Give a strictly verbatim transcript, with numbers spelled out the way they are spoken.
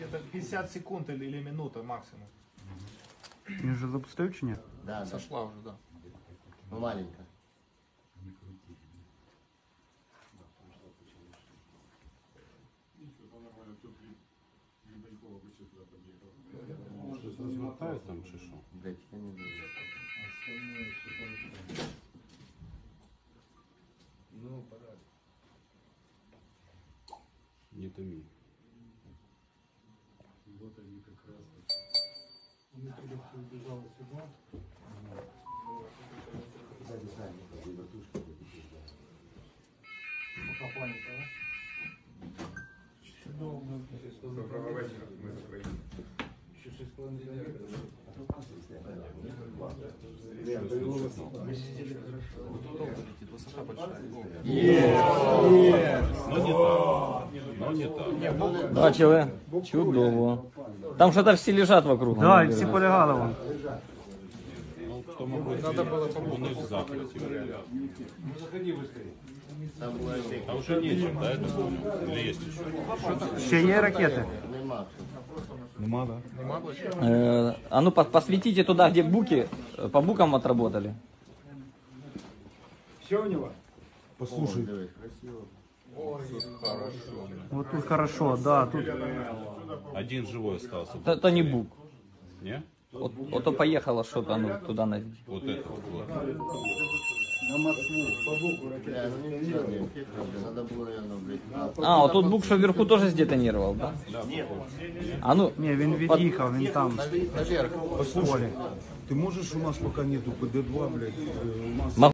это пятьдесят секунд или, или минута максимум. Він вже запустив чи ні? Да, да. Сошла уже, да. Ну, маленько. Может, размотают там шишу? Блять, я не знаю. Ну, пора. Не томи. Вот они как раз. Он убежал сюда. Сзади сами, вертушки. Пока паника, да? Доброго вечера. Мы с Украины. Еще шесть с половиной километров. Мы сидели хорошо. Удобно летит, высота большая. Но не так. Но не так. Бачили? Чудово. Там що-то всі лежать вокруг. Да, і всі полягали вон. Ну, кто мог надо было помочь в захвате. А уже нечем, да, это понял? Или есть еще? Ще є ракети? Нема. Нема, да? Э, а ну по- посветите туда, где буки, э, по букам отработали. Послушай, Дивись, красиво. Вот тут хорошо, да, тут один живой остался. Это, это не бук. Не? Вот, вот то поехало что-то, ну, туда на... Вот это вот. вот. Бля, ну не все, не хитро, блин. Надо было, наверное, блядь. А, вот тот бук, что вверху, тоже сдетонировал, да? А ну, ні, він від'їхав, він там. Наверх. Послушай, ты можешь, у нас пока нету ПД два, блядь, э, массы.